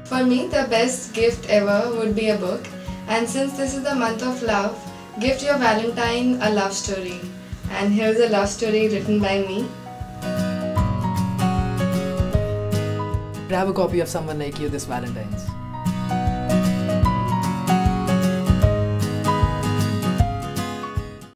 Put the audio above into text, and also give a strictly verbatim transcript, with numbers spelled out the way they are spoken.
For me, the best gift ever would be a book. And since this is the month of love, gift your Valentine a love story. And here's a love story written by me. Grab a copy of Someone Like You this Valentine's.